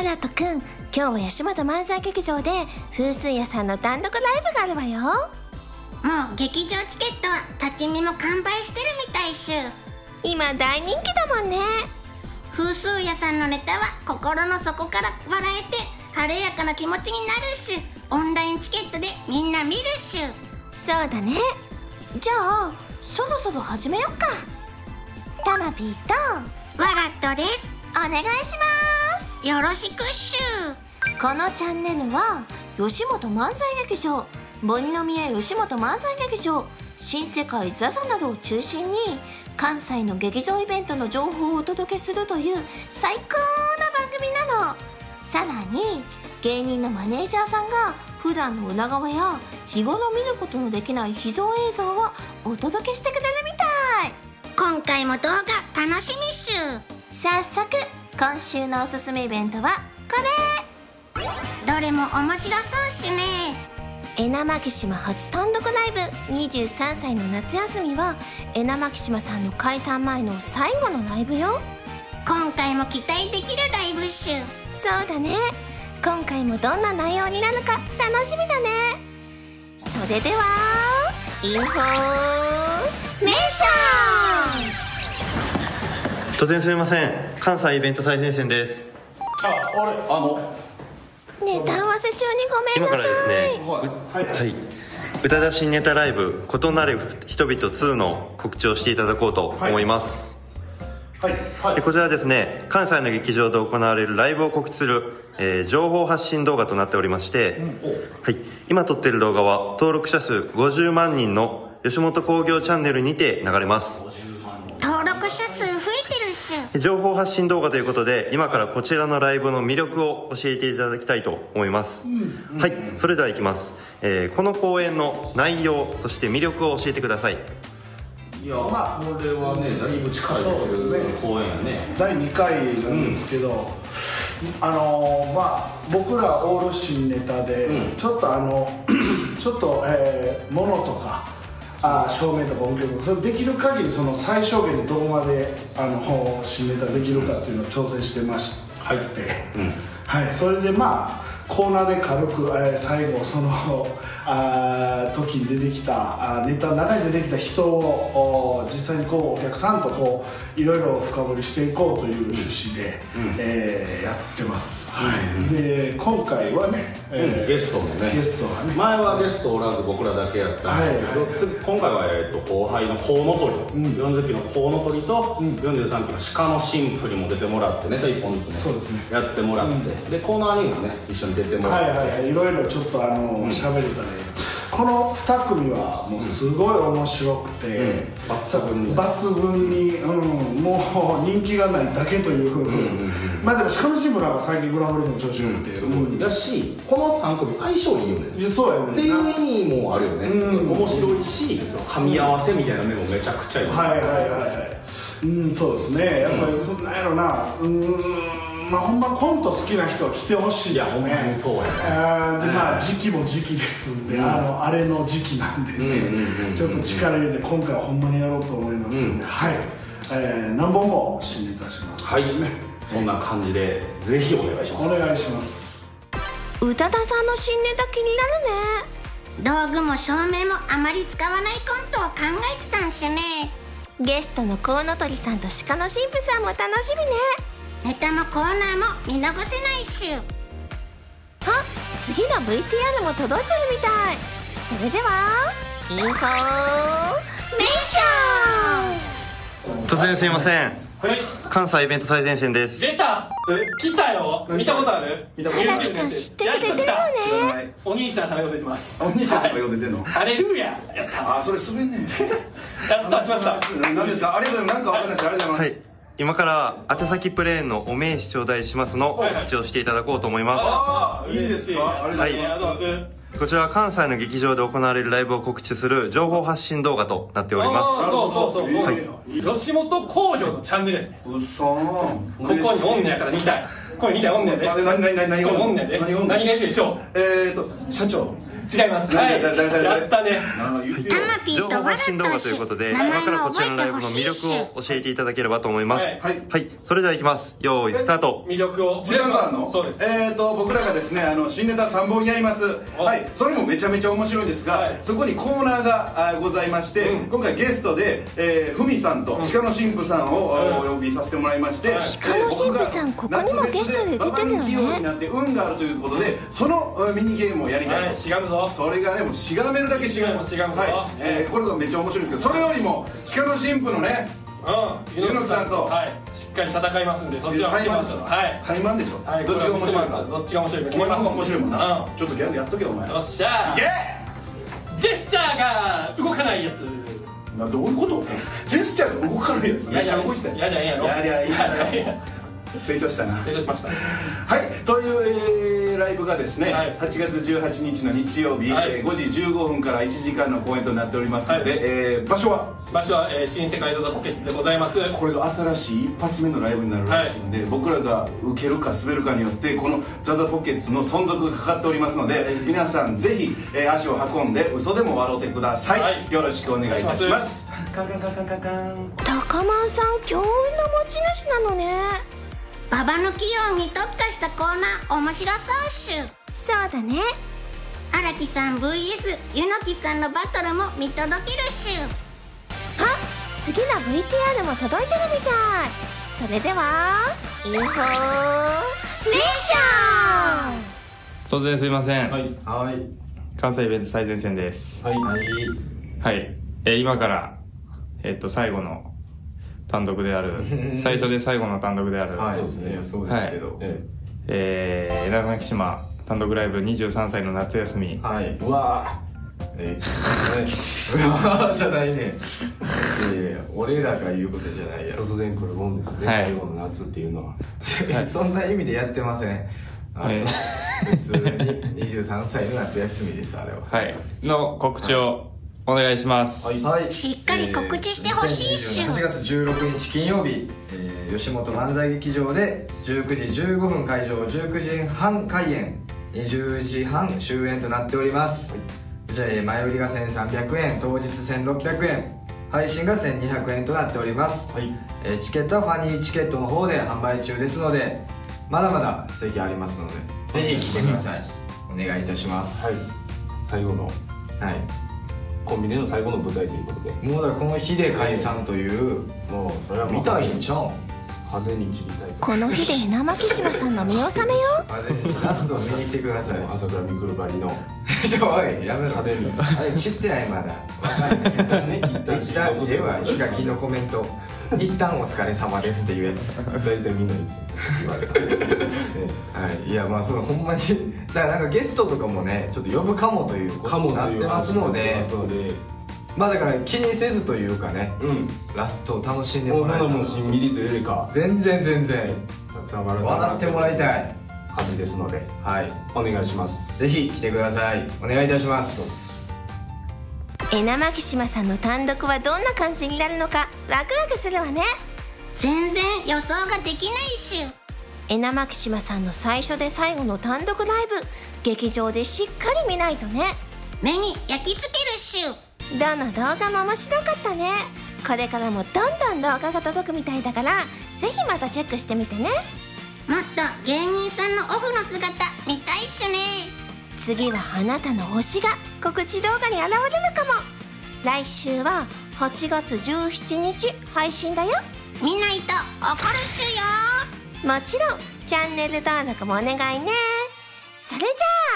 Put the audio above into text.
わらとくん、今日は吉本漫才劇場で風水屋さんの単独ライブがあるわよ。 もう劇場チケットは立ち見も完売してるみたいっしゅ。 今大人気だもんね。 風水屋さんのネタは心の底から笑えて晴れやかな気持ちになるっしゅ。オンラインチケットでみんな見るっしゅ。 そうだね。じゃあそろそろ始めよっか。たまぴーとわらっとです。 お願いします。 よろしくっしゅ。 このチャンネルは吉本漫才劇場、森の宮吉本漫才劇場、新世界ザザなどを中心に関西の劇場イベントの情報をお届けするという最高な番組なの。さらに芸人のマネージャーさんが普段の裏側や日頃見ることのできない秘蔵映像をお届けしてくれるみたい。 今回も動画楽しみっしゅ。 早速今週のおすすめイベントはこれ。 どれも面白そうっしゅね。 エナマキシマ初単独ライブ23歳の夏休みはエナマキシマさんの解散前の最後のライブよ。 今回も期待できるライブっしゅ。 そうだね。今回もどんな内容になるか楽しみだね。それではインフォメーション。 突然すみません、関西イベント最前線です。 ネタ合わせ中にごめん今なさからですい。 ね、はい、宇多田新ネタライブ異なる人々2の告知をしていただこうと思います。でこちらはですね、関西の劇場で行われるライブを告知する、情報発信動画となっておりまして、今撮っている動画は登録者数50万人の吉本興業チャンネルにて流れます。 登録者数増えてるっしゅ。 情報発信動画ということで、今からこちらのライブの魅力を教えていただきたいと思います。はい、それではいきます。この公演の内容、そして魅力を教えてください。 いや、まあこれはね、だいぶ近い公演やね。 第2回なんですけど、まあ僕らオール新ネタで、ちょっと物とか照明とか音響とかそれできる限りその最小限でどこまで新ネタできるかっていうのを挑戦してまして、はい、それでまあコーナーで軽く、最後その時に出てきたネタの中に出てきた人を実際にこうお客さんとこういろいろ深掘りしていこうという趣旨で、やってます。で今回はね、 ゲストもね、前はゲストおらず僕らだけやったんだけど、今回は後輩のコウノトリ、40期のコウノトリと43期の鹿の神父にも出てもらってネタ1本ずつねやってもらって、でコーナーにもね一緒に出てもらって、 いろいろちょっと喋れたね。この2組はもうすごい面白くて、抜群に、もう人気がないだけというふうに、まあでも鹿の神父なんか最近グランプリでも調子よくて、 だしこの3組相性いいよね。そうやねっていう意味もあるよね。面白いし、噛み合わせみたいな面もめちゃくちゃいい。 そうですね。やっぱりそんなんやろな、まあほんまコント好きな人は来てほしいですね。いやほんまにそうやね。でまあ時期も時期ですんで、あれの時期なんでね、ちょっと力入れて今回はほんまにやろうと思いますんで、はい、何本も新ネタします。 はい、そんな感じでぜひお願いします。 お願いします。 宇多田さんの新ネタ気になるね。 道具も照明もあまり使わないコントを考えてたんしゅね。 ゲストのコウノトリさんと鹿の神父さんも楽しみね。 ネタもコーナーも見逃せないっしゅ。 あ、次の VTR も届いてるみたい。それではインフォメーション。 突然すみません、関西イベント最前線です。 出た。来たよ。見たことある？ 荒木さん知ってくれてるのね。 お兄ちゃんさんが呼んでます。 お兄ちゃんさんが呼んでてんの？ ハレルヤ。やった。 あ、それすべんねん。 やった、来ました。 何ですか？ありがとうございます。なんかわかんないです。ありがとうございます。 今から宛先プレーンのお名刺頂戴しますの告知をしていただこうと思います。 ああ、いいですか？ありがとうございます。 こちらは関西の劇場で行われるライブを告知する情報発信動画となっております。 そう。吉本興業のチャンネルやね。 うそー。 ここにおんねやから見たい。これ見たいおんねやで。 何これおんねやで。何がいるでしょう？ 社長。 違います。はい、やったね。 情報発信動画ということで、今からこちらのライブの魅力を教えていただければと思います。はい、それではいきます。用意スタート。 魅力を時間があるの？ そうです。 僕らがですね、新ネタ3本やります。はい、それもめちゃめちゃ面白いですが、そこにコーナーがございまして、今回ゲストでふみさんと鹿の神父さんをお呼びさせてもらいまして、 鹿の神父さん、ここにもゲストで出てるのね。 になって運があるということで、そのミニゲームをやりたいと。 しがむぞ。 それがね、もうしがめるだけしがむ。はい、これがめっちゃ面白いんですけど、それよりも鹿の神父のね、 柚木さんとしっかり戦いますんで、そっちは見てみましょう。 タイマンでしょ。どっちが面白いか。 どっちが面白いか。 お前の方が面白いもんな。ちょっとギャグやっとけよお前。 よっしゃー。ジェスチャーが動かないやつ。 どういうこと？ジェスチャーが動かないやつ。めっちゃ動いてたよ。 やだやろ。 や成長したな。 成長しました。 はい、というライブがですね、8月18日の日曜日5時15分から1時間の公演となっておりますので、場所は新世界ドダポケッツでございます。 これが新しい一発目のライブになるらしいんで、僕らが受けるか滑るかによってこのザザポケッツの存続がかかっておりますので、皆さんぜひ足を運んで嘘でも笑ってください。よろしくお願いいたします。カンカンカンカンカンカン。 高間さん、強運の持ち主なのね。 ババ抜き用に特化したコーナー面白そうっしゅ。 そうだね。 荒木さん VS 柚木さんのバトルも見届けるっしゅ。 あ、次の VTR も届いてるみたい。それではインフォメーション。 突然すいません。 はい。 関西イベント最前線です。 はい。 今から最後の単独である最初で最後の単独である、 そうですね、そうですけど、 稲垣島単独ライブ23歳の夏休み。 うわじゃないね。俺らが言うことじゃないやろ。 突然来るもんですね、最後の夏っていうのは。 そんな意味でやってません。普通に23歳の夏休みです、あれは。 の告知をお願いします。 しっかり告知してほしいっしゅ。 8月16日金曜日、吉本漫才劇場で19時15分会場、19時半開演、20時半終演となっております。前売りが1300円、当日1600円、配信が1200円となっております。チケットはファニーチケットの方で販売中ですので、まだまだ席ありますので、ぜひ来てください。お願いいたします。 最後のコンビニの最後の舞台ということで、 もうだからこの日で解散という、 もうそれは見たいんちゃう？ 派手に散りたい。 この日で稲巻島さんの見納めよ。 ラストを見に来てください。 朝倉未来ばりのおい、やめろ。派手にあれ散ってない、まだ分かんない。一旦ではヒカキンのコメント、一旦お疲れ様ですっていうやつ。 大体みんなに言われた。 いや、まあそのほんまにだからなんかゲストとかもね、ちょっと呼ぶかもということになってますので、まあだから気にせずというかね、ラストを楽しんでもらえたら、 もうしんみりというよりか全然笑ってもらいたい感じですので、お願いします。 ぜひ来てください。お願いいたします。 稲巻島さんの単独はどんな感じになるのかワクワクするわね。 全然予想ができないっしゅ。 稲巻島さんの最初で最後の単独ライブ、劇場でしっかり見ないとね。 目に焼き付けるっしゅ。 どの動画も面白かったね。これからもどんどん動画が届くみたいだから、ぜひまたチェックしてみてね。 もっと芸人さんのオフの姿見たいっしゅね。 次はあなたの推しが告知動画に現れるかも。来週は8月17日配信だよ。 見ないと怒るっしゅよ。 もちろんチャンネル登録もお願いね。それじゃあ